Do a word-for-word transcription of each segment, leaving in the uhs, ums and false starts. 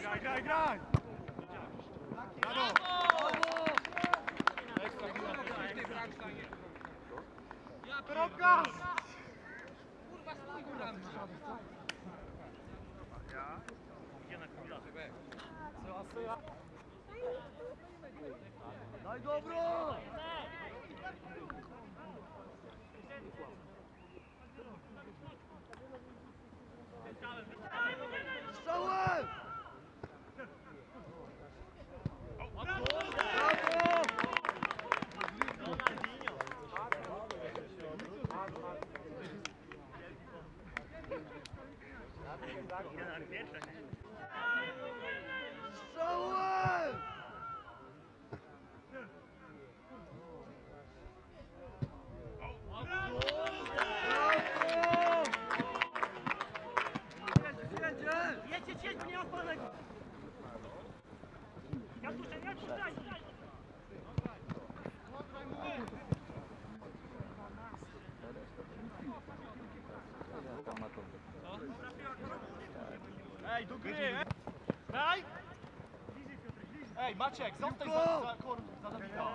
Graj, graj, graj! Brawo! Kropka! Kurwa, stój tam! Daj dobro! Strzałem! Strzałem! Jedź, jedź, jedź, nie odpalaj! Ja puszczę, ja puszczaj! Ej, do gry! Ej! Daj! Ej, Maciek, zostań za, za, kur, za Dawida!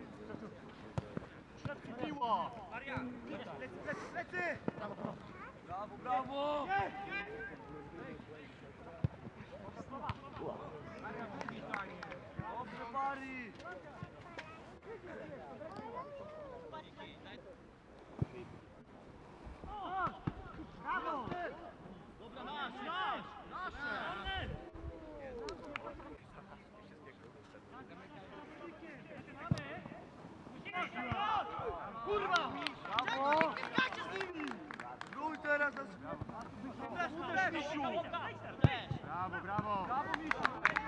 Piła! Marian, Plecy, plecy, plecy! Brawo, brawo! Dobrze, Bari! brawo! Dobra, nasz, nasz! Nasze! Kurwa! Brawo! Rój teraz! Brawo, Misiu! Brawo, brawo! Brawo, Misiu!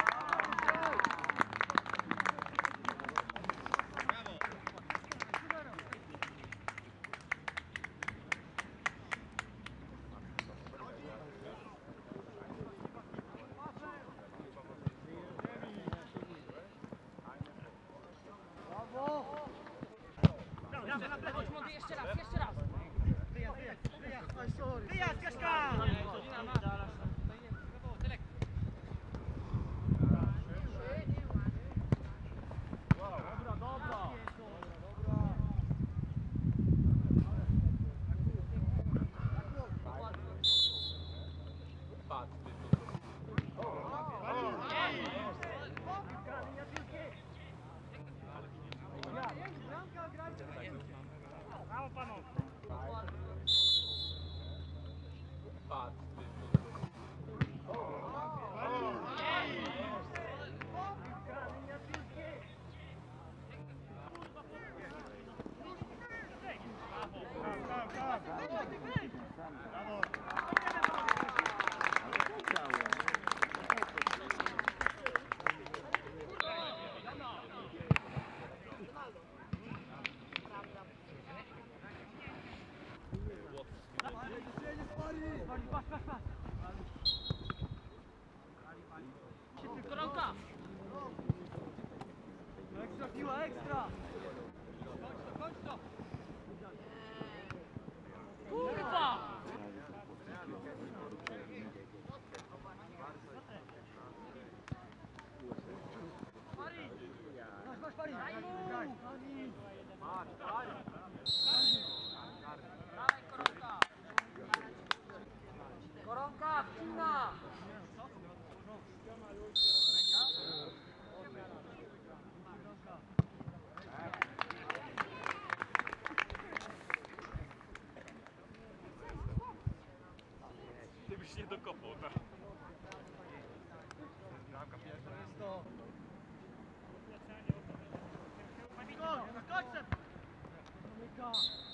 Chodź młody, jeszcze raz, jeszcze raz! Wyjazd, wyjazd, wyjazd! Wyjazd, Kaszka! Dobra, dobra! Brawo, panowie! Koronka! Ekstra piła, ekstra! Kurwa! Masz, masz, Pari! Daj mu! Masz, Pari! Dawaj, koronka! Koronka, wcina! Ty byś nie dokopał, tak? Bramka pierwsza jest to... Skocz, skocz!